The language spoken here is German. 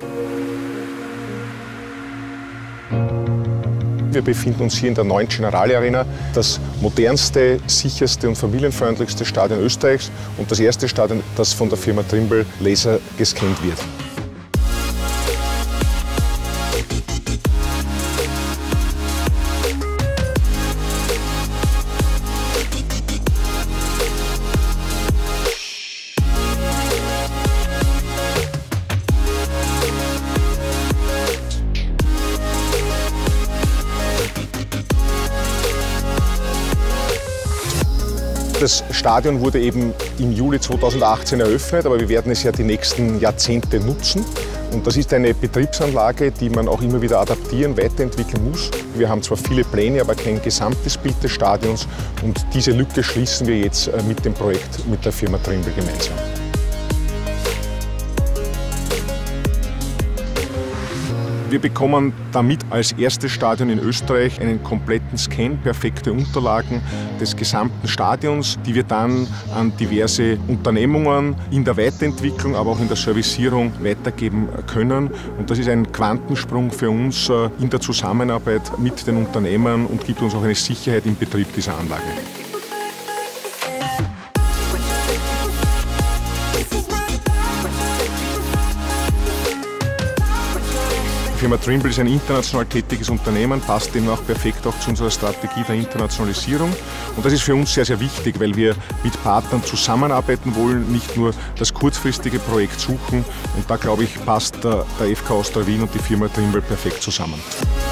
Wir befinden uns hier in der neuen Generali Arena, das modernste, sicherste und familienfreundlichste Stadion Österreichs und das erste Stadion, das von der Firma Trimble Laser gescannt wird. Das Stadion wurde eben im Juli 2018 eröffnet, aber wir werden es ja die nächsten Jahrzehnte nutzen. Und das ist eine Betriebsanlage, die man auch immer wieder adaptieren, weiterentwickeln muss. Wir haben zwar viele Pläne, aber kein gesamtes Bild des Stadions. Und diese Lücke schließen wir jetzt mit dem Projekt mit der Firma Trimble gemeinsam. Wir bekommen damit als erstes Stadion in Österreich einen kompletten Scan, perfekte Unterlagen des gesamten Stadions, die wir dann an diverse Unternehmungen in der Weiterentwicklung, aber auch in der Servicierung weitergeben können. Und das ist ein Quantensprung für uns in der Zusammenarbeit mit den Unternehmern und gibt uns auch eine Sicherheit im Betrieb dieser Anlage. Die Firma Trimble ist ein international tätiges Unternehmen, passt demnach perfekt auch zu unserer Strategie der Internationalisierung. Und das ist für uns sehr, sehr wichtig, weil wir mit Partnern zusammenarbeiten wollen, nicht nur das kurzfristige Projekt suchen. Und da, glaube ich, passt der FK Austria Wien und die Firma Trimble perfekt zusammen.